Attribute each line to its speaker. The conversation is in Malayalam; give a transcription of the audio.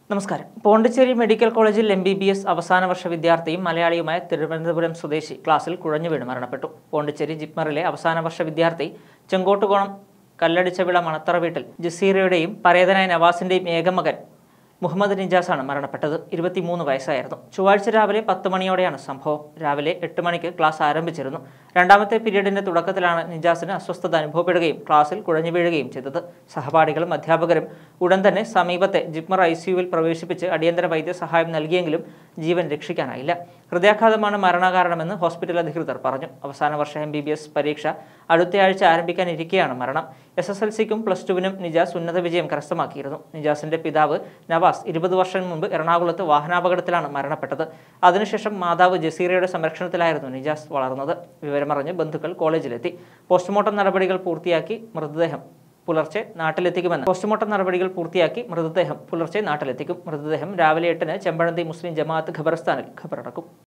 Speaker 1: നമസ്കാരം. പോണ്ടിച്ചേരി മെഡിക്കൽ കോളേജിൽ MBBS അവസാന വർഷ വിദ്യാർത്ഥിയും മലയാളിയുമായ തിരുവനന്തപുരം സ്വദേശി ക്ലാസ്സിൽ കുഴഞ്ഞു വീണ് മരണപ്പെട്ടു. പോണ്ടിച്ചേരി ജിപ്മറിലെ അവസാന വർഷ വിദ്യാർത്ഥി ചെങ്കോട്ടുകോണം കല്ലടിച്ചവിള മണത്തറ വീട്ടിൽ ജസീറയുടെയും പരേതനായ നവാസിന്റെയും ഏകമകൻ മുഹമ്മദ് നിജാസാണ് മരണപ്പെട്ടത്. 23 വയസ്സായിരുന്നു. ചൊവ്വാഴ്ച രാവിലെ 10 മണിയോടെയാണ് സംഭവം. രാവിലെ 8 മണിക്ക് ക്ലാസ് ആരംഭിച്ചിരുന്നു. രണ്ടാമത്തെ പീരീഡിന്റെ തുടക്കത്തിലാണ് നിജാസിന് അസ്വസ്ഥത അനുഭവപ്പെടുകയും ക്ലാസ്സിൽ കുഴഞ്ഞു വീഴുകയും ചെയ്തത്. സഹപാഠികളും അധ്യാപകരും ഉടൻ തന്നെ സമീപത്തെ ജിപ്മർ ICUവിൽ പ്രവേശിപ്പിച്ച് അടിയന്തര വൈദ്യസഹായം നൽകിയെങ്കിലും ജീവൻ രക്ഷിക്കാനായില്ല. ഹൃദയാഘാതമാണ് മരണകാരണമെന്ന് ഹോസ്പിറ്റൽ അധികൃതർ പറഞ്ഞു. അവസാന വർഷ MBBS പരീക്ഷ അടുത്തയാഴ്ച ആരംഭിക്കാനിരിക്കെയാണ് മരണം. SSLCക്കും +2-നും നിജാസ് ഉന്നത വിജയം കരസ്ഥമാക്കിയിരുന്നു. നിജാസിന്റെ പിതാവ് നവാസ് 20 വർഷം മുമ്പ് എറണാകുളത്ത് വാഹനാപകടത്തിലാണ് മരണപ്പെട്ടത്. അതിനുശേഷം മാതാവ് ജസീറയുടെ സംരക്ഷണത്തിലായിരുന്നു നിജാസ് വളർന്നത്. വിവരമറിഞ്ഞ് ബന്ധുക്കൾ കോളേജിലെത്തി. പോസ്റ്റ്മോർട്ടം നടപടികൾ പൂർത്തിയാക്കി മൃതദേഹം പുലർച്ചെ നാട്ടിലെത്തിക്കും. മൃതദേഹം രാവിലെ 8-ന് ചെമ്പഴന്തി മുസ്ലിം ജമാഅത്ത് ഖബർസ്ഥാനിൽ ഖബറടക്കും.